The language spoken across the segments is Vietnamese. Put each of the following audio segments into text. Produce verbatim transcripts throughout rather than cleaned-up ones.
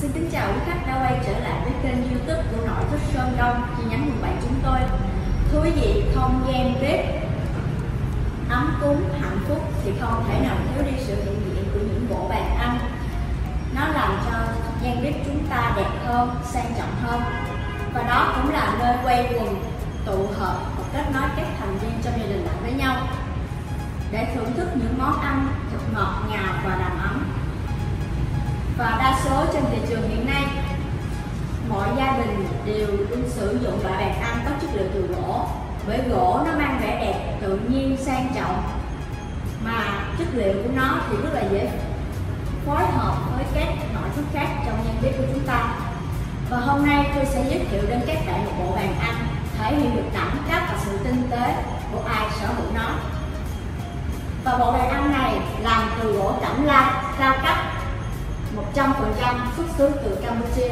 Xin kính chào quý khách đã quay trở lại với kênh YouTube của Nội Thất Sơn Đông chi nhánh quận bảy chúng tôi. Thưa quý vị, không gian bếp ấm cúng hạnh phúc thì không thể nào thiếu đi sự hiện diện của những bộ bàn ăn. Nó làm cho gian bếp chúng ta đẹp hơn, sang trọng hơn, và đó cũng là nơi quay quần, tụ hợp và kết nối các thành viên trong gia đình lại với nhau để thưởng thức những món ăn thật ngọt ngào và đầm ấm. Và đa số trên thị trường hiện nay, mọi gia đình đều luôn sử dụng loại bàn ăn có chất liệu từ gỗ, bởi gỗ nó mang vẻ đẹp tự nhiên, sang trọng, mà chất liệu của nó thì rất là dễ phối hợp với các nội thất khác trong gian bếp của chúng ta. Và hôm nay tôi sẽ giới thiệu đến các bạn một bộ bàn ăn thể hiện được đẳng cấp và sự tinh tế của ai sở hữu nó. Và bộ bàn ăn này làm từ gỗ cẩm lai cao cấp, một trăm phần trăm xuất xứ từ Campuchia.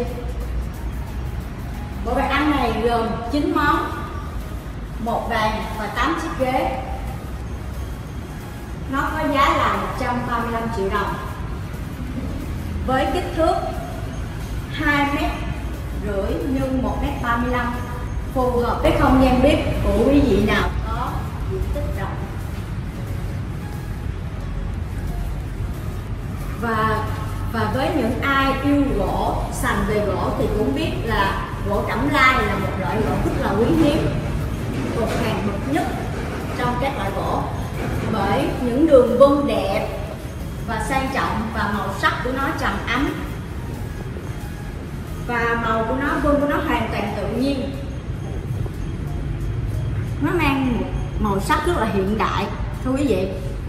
Bộ bàn ăn này gồm chín món, một bàn và tám chiếc ghế. Nó có giá là một trăm ba mươi lăm triệu đồng, với kích thước hai mét rưỡi nhân một mét ba mươi lăm, phù hợp với không gian bếp của quý vị nào có diện tích rộng. Và và với những ai yêu gỗ, sành về gỗ thì cũng biết là gỗ cẩm lai là một loại gỗ rất là quý hiếm, thuộc hàng bậc nhất trong các loại gỗ, bởi những đường vân đẹp và sang trọng, và màu sắc của nó trầm ấm, và màu của nó, vân của nó hoàn toàn tự nhiên. Nó mang một màu sắc rất là hiện đại, thưa quý vị.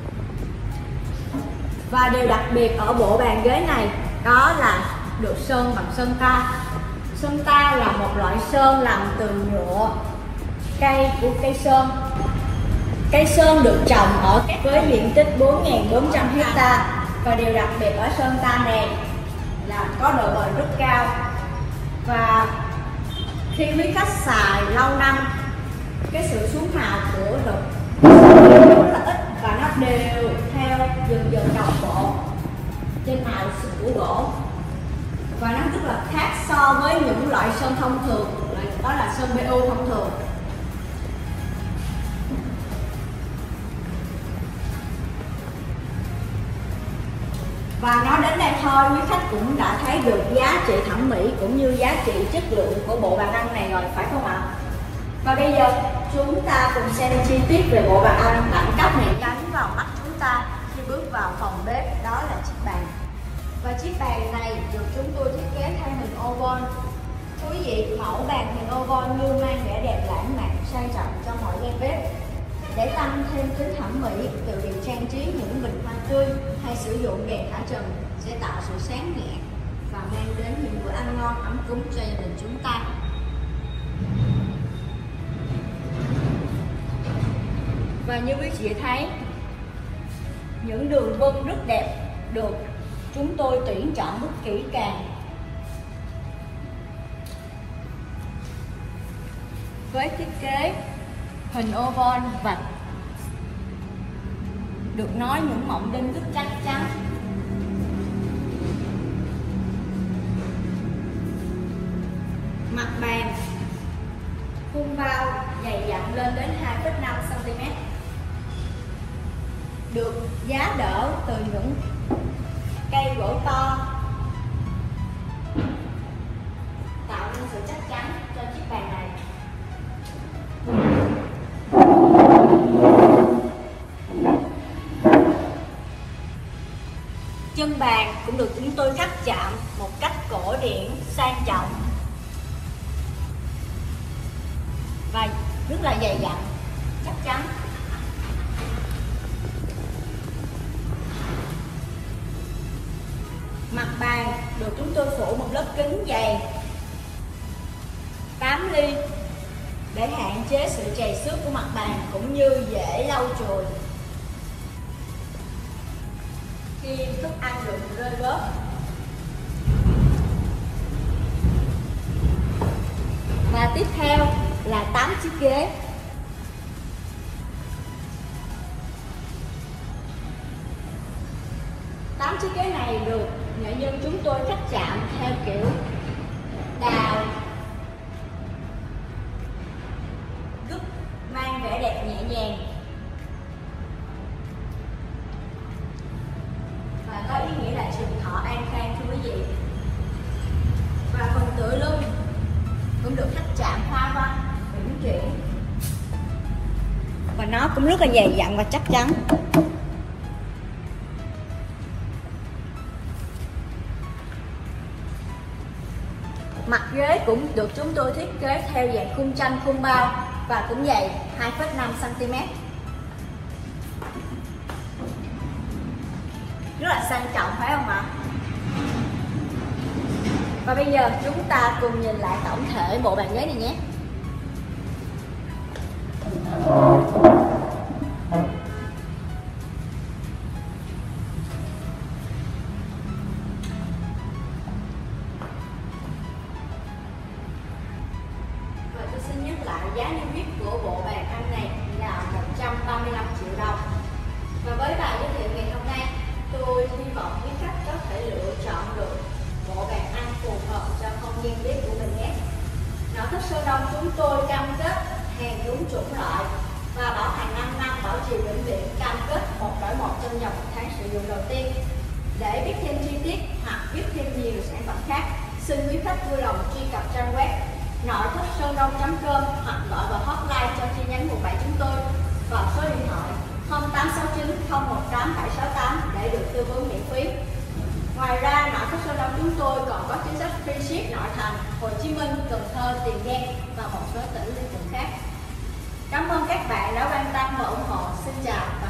Và điều đặc biệt ở bộ bàn ghế này đó là được sơn bằng sơn ta. Sơn ta là một loại sơn làm từ nhựa cây của cây sơn. Cây sơn được trồng ở với diện tích bốn nghìn bốn trăm hecta, và điều đặc biệt ở sơn ta này là có độ bền rất cao. Và khi quý khách xài lâu năm, cái sự xuống màu của được rất là ít, và nó đều theo dần dần đồng bộ trên màu của gỗ, và nó rất là khác so với những loại sơn thông thường, đó là sơn bê u thông thường. Và nói đến đây thôi, quý khách cũng đã thấy được giá trị thẩm mỹ cũng như giá trị chất lượng của bộ bàn ăn này rồi, phải không ạ? Và bây giờ chúng ta cùng xem chi tiết về bộ bàn ăn đẳng cấp này đánh vào mắt chúng ta khi bước vào phòng bếp, đó là chiếc bàn. Và chiếc bàn này được chúng tôi thiết kế theo hình oval. Quý vị, mẫu bàn hình oval luôn mang vẻ đẹp lãng mạn, sang trọng trong mọi gian bếp. Để tăng thêm tính thẩm mỹ, từ việc trang trí những bình hoa tươi hay sử dụng đèn thả trần sẽ tạo sự sáng nhẹ và mang đến những bữa ăn ngon ấm cúng cho gia đình chúng ta. Và như quý chị thấy, những đường vân rất đẹp được chúng tôi tuyển chọn rất kỹ càng. Với thiết kế hình oval và được nói những mỏng đinh rất chắc chắn. Mặt bàn khung bao dày dặn lên đến hai phẩy năm xăng ti mét, được giá đỡ từ những cây gỗ to, tạo nên sự chắc chắn cho chiếc bàn này. Chân bàn cũng được chúng tôi khắc chạm một cách cổ điển, sang trọng và rất là dày dặn, chắc chắn. Mặt bàn được chúng tôi phủ một lớp kính dày tám ly để hạn chế sự trầy xước của mặt bàn, cũng như dễ lau chùi khi thức ăn được rơi bớt. Và tiếp theo là tám chiếc ghế. tám chiếc ghế này được nghệ nhân chúng tôi cắt chạm theo kiểu cũng rất là dày dặn và chắc chắn. Mặt ghế cũng được chúng tôi thiết kế theo dạng khung tranh khung bao và cũng dày hai phẩy năm xăng ti mét. Rất là sang trọng phải không ạ? Và bây giờ chúng ta cùng nhìn lại tổng thể bộ bàn ghế này nhé. Và tôi xin nhắc lại giá niêm yết của bộ bàn ăn này là một trăm ba mươi lăm triệu đồng. Và với bài giới thiệu ngày hôm nay, tôi hy vọng quý khách có thể lựa chọn được bộ bàn ăn phù hợp cho không gian bếp của mình nhé. Nội thất Sơn Đông chúng tôi cam kết hàng đúng chủng loại và bảo hành năm năm, bảo trì vĩnh viễn, cam kết một đổi một trong vòng một tháng sử dụng đầu tiên. Để biết thêm chi tiết hoặc biết thêm nhiều sản phẩm khác, xin quý khách vui lòng truy cập trang web nội thất sơn đông chấm com hoặc gọi vào hotline cho chi nhánh quận bảy chúng tôi vào số điện thoại không tám sáu chín không một tám bảy sáu tám để được tư vấn miễn phí. Ngoài ra, nội thất Sơn Đông chúng tôi còn có chính sách free ship nội thành, Hồ Chí Minh, Cần Thơ, Tiền Giang và một số tỉnh lân cận khác. Cảm ơn các bạn đã quan tâm và ủng hộ. Xin chào.